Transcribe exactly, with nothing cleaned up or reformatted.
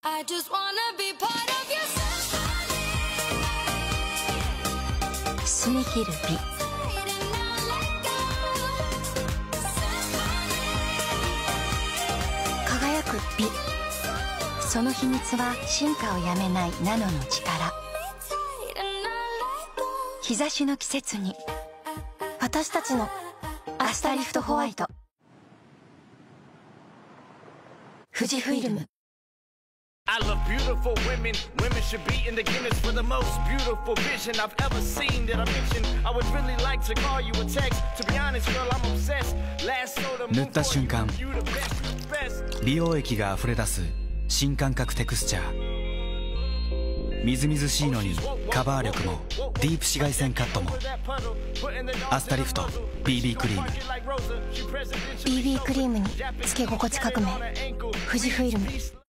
I just wanna be part of your symphony. ひしめきる美。輝く美。その秘密は進化をやめないナノの力。日差しの季節に私たちのアスタリフトホワイト。富士フイルム。 I love beautiful women. Women should be in the Guinness for the most beautiful vision I've ever seen. That I mentioned I would really like to call you a text. To be honest, girl, I'm obsessed. Last soda 塗った瞬間 you the best, best. 美容液があふれ出す新感覚テクスチャー。みずみずしいのにカバー力もディープ紫外線カットも。アスタリフト ビービー クリーム。 ビービー クリームにつけ心地革命。富士フイルム。